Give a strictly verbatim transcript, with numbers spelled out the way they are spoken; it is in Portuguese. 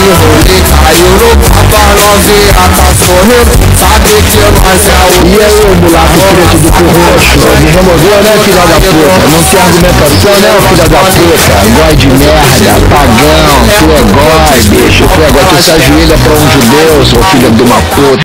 rolê. Caiu no papo, a novinha tá sorrindo. Sabe que nós é o... E aí, o mulato preto do Corroxo? Me removeu, né, filha da puta? Não tem argumentação, né, filha da puta? Goi de merda, pagão, tu é goi, bicho. Tu é goi, tu se ajoelha pra um judeu, seu filho de uma puta.